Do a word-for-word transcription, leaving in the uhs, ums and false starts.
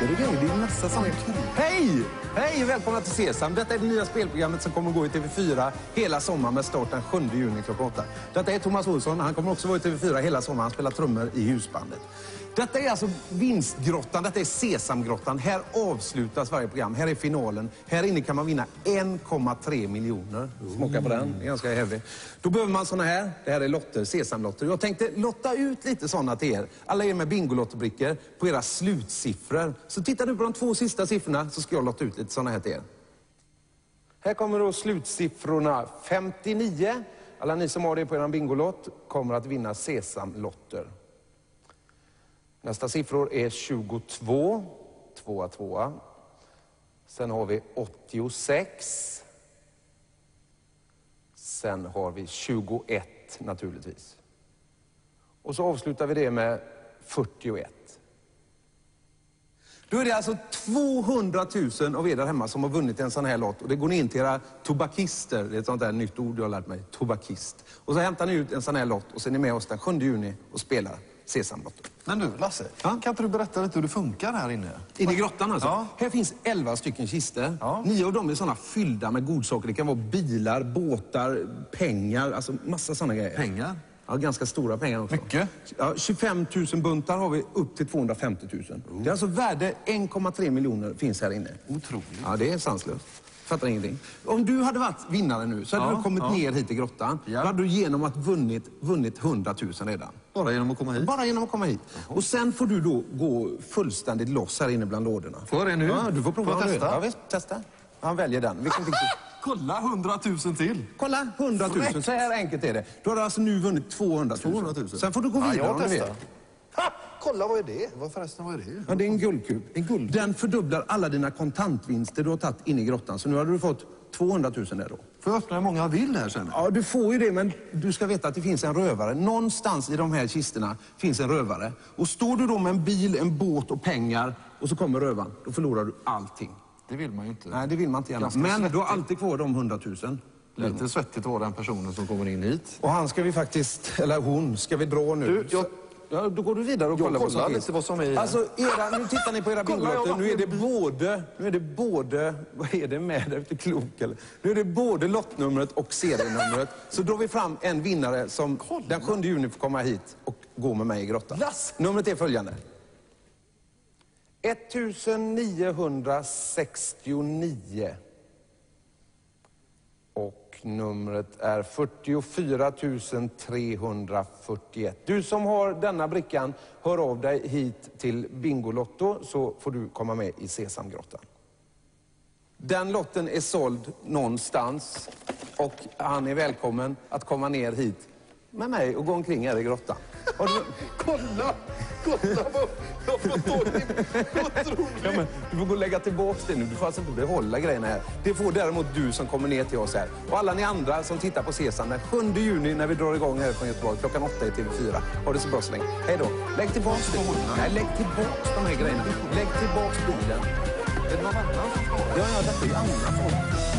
bilder och grejer. Det är massa sådana kul. Hej! Hej! Välkomna till Sesam. Detta är det nya spelprogrammet som kommer gå i T V fyra hela sommaren med start den sjunde juni klockan åtta. Detta är Thomas Olsson. Han kommer också vara i T V fyra hela sommaren. Han spelar trummor i husbandet. Detta är alltså vinstgrottan. Detta är Sesamgrottan. Här avslutas varje program. Här är finalen. Här inne kan man vinna en komma tre miljoner. Smaka på den. Det är ganska häftigt. Då behöver man såna här. Det här är lotter, Sesamlotter. Jag tänkte lotta ut lite sådana till er. Alla er med bingolotterbrickor på era slutsiffror. Så tittar du på de två sista siffrorna så ska jag lotta ut lite sådana här till er. Här kommer då slutsiffrorna femtionio. Alla ni som har det på er bingolott kommer att vinna Sesamlotter. Nästa siffror är tjugotvå, tvåa, tvåa. Sen har vi åttiosex. Sen har vi tjugoett naturligtvis. Och så avslutar vi det med fyrtioett. Då är det alltså tvåhundratusen av er där hemma som har vunnit en sån här lott. Och det går ni in till era tobakister. Det är ett sånt där nytt ord jag har lärt mig. Tobakist. Och så hämtar ni ut en sån här lott och så är ni med oss den sjunde juni och spelar Sesamlotter. Men du, Lasse, ja? Kan inte du berätta lite hur det funkar här inne? Inne i grottan alltså? Ja. Här finns elva stycken kister. Ja. Nio av dem är sådana fyllda med godsaker. Det kan vara bilar, båtar, pengar, alltså massa sådana grejer. Pengar? Ja, ganska stora pengar också. Mycket? Ja, tjugofem tusen buntar har vi upp till tvåhundrafemtio tusen. Oh. Det är alltså värde en komma tre miljoner finns här inne. Otroligt. Ja, det är sanslöst. Fattar ingenting. Om du hade varit vinnare nu så hade ja, du kommit ja. ner hit i grottan. Ja. Då hade du genom att vunnit, vunnit hundratusen redan. Bara genom att komma hit? Bara genom att komma hit. Jaha. Och sen får du då gå fullständigt loss här inne bland lådorna. Får jag det nu? Ja, du får prova. Får jag testa? Ja, visst, testa. Han väljer den. Vilken fick du? Kolla, hundratusen till. Kolla, hundratusen. Så här enkelt är det. Du har alltså nu vunnit tvåhundratusen. tvåhundratusen. Sen får du gå vidare ja, jag om du vill. Ha! Kolla, vad är det? Vad förresten, vad är det? Ja, det är en guldkub. En guldkub. Den fördubblar alla dina kontantvinster du har tagit in i grottan. Så nu har du fått tvåhundratusen där då. Får jag öppna hur många jag vill här sen? Ja, du får ju det, men du ska veta att det finns en rövare. Någonstans i de här kisterna finns en rövare. Och står du då med en bil, en båt och pengar och så kommer rövaren, då förlorar du allting. Det vill man ju inte. Nej, det vill man inte gärna. Men du har alltid kvar de hundratusen. Lite svettigt att vara den personen som kommer in hit. Och han ska vi faktiskt, eller hon, ska vi dra nu? Du, jag... Ja, då går du vidare och kollar jag vad som kollar finns. lite vad som är. Alltså, era, nu tittar ni på era bingolotter. Nu är det både, nu är det både, vad är det med det? Är klok eller? Nu är det både lottnumret och serienumret. Så drar vi fram en vinnare som kolla. Den sjunde juni får komma hit och gå med mig i grottan. Lass. Numret är följande. nittonhundrasextionio. Och numret är fyrtiofyra tusen trehundrafyrtioett. Du som har denna brickan, hör av dig hit till Bingolotto så får du komma med i Sesamgrottan. Den lotten är såld någonstans och han är välkommen att komma ner hit med mig och gå omkring här i grottan. Har du... Kolla! Kolla vad jag får ta in! Ja, men du får gå och lägga tillbaka det nu. Du får alltså inte behålla grejerna här. Det får däremot du som kommer ner till oss här. Och alla ni andra som tittar på Sesam den sjunde juni när vi drar igång här från Göteborg klockan åtta i T V fyra. Ha det så bra så länge. Hej då. Lägg tillbaka det. Nej, lägg tillbaka de här grejerna. Lägg tillbaka bilen. Är det någon annan som får? Ja, ja, detta är ju andra folk.